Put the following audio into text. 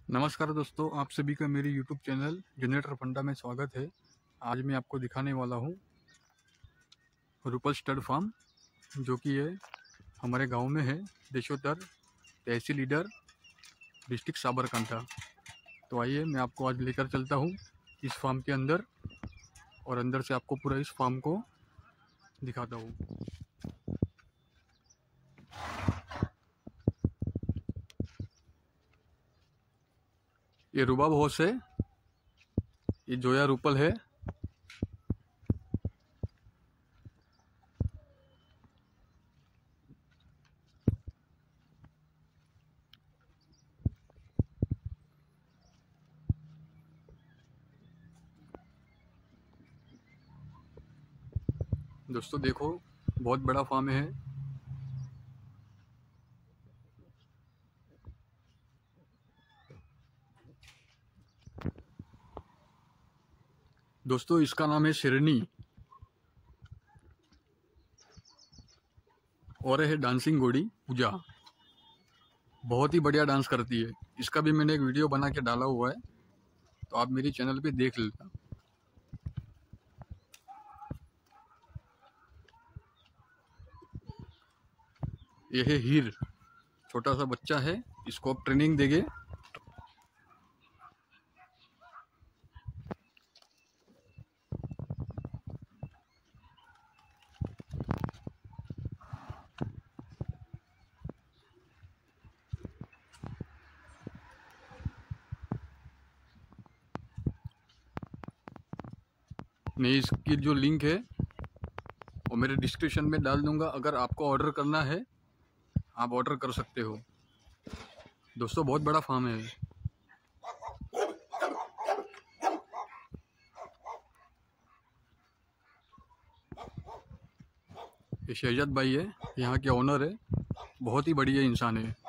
नमस्कार दोस्तों, आप सभी का मेरे YouTube चैनल जनरेटर फंडा में स्वागत है। आज मैं आपको दिखाने वाला हूँ रूपल स्टड फार्म, जो कि है हमारे गांव में है, देशोत्तर, तहसील लीडर, डिस्ट्रिक्ट साबरकांठा। तो आइए मैं आपको आज लेकर चलता हूँ इस फार्म के अंदर और अंदर से आपको पूरा इस फार्म को दिखाता हूँ। ये रुबाब हाउस है, ये जोया रूपल है। दोस्तों देखो, बहुत बड़ा फार्म है। दोस्तों इसका नाम है शेरनी और है डांसिंग घोड़ी पूजा। बहुत ही बढ़िया डांस करती है। इसका भी मैंने एक वीडियो बना के डाला हुआ है, तो आप मेरी चैनल पे देख लेना। ये है हीर, छोटा सा बच्चा है, इसको आप ट्रेनिंग देंगे। मैं इसकी जो लिंक है वो मेरे डिस्क्रिप्शन में डाल दूंगा। अगर आपको ऑर्डर करना है, आप ऑर्डर कर सकते हो। दोस्तों बहुत बड़ा फार्म है। ये शहजाद भाई है, यहाँ के ओनर है, बहुत ही बढ़िया इंसान है।